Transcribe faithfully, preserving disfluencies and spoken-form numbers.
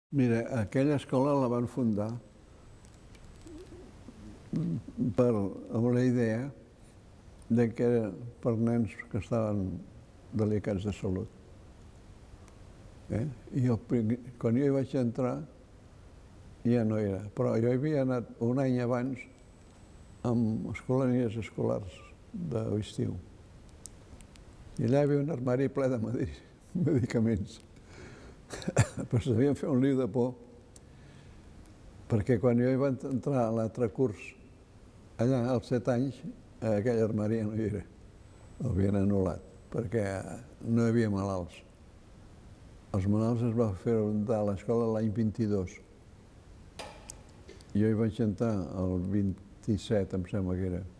Mira, aquella escola la van fundar per, amb la idea de que era per nens que estaven delicats de salut. Eh? I el, quan jo hi vaig entrar ja no era, però jo hi havia anat un any abans amb escolanies escolars d'estiu. I allà hi havia un armari ple de medicaments. Però s'havien fet un liu de por, perquè quan jo hi vaig entrar a l'altre curs, allà als set anys, aquell armari no hi era. L'havien anul·lat, perquè no hi havia malalts. Els malalts es van fer a l'escola l'any vint-i-dos. Jo hi vaig entrar el vint-i-set, em sembla que era.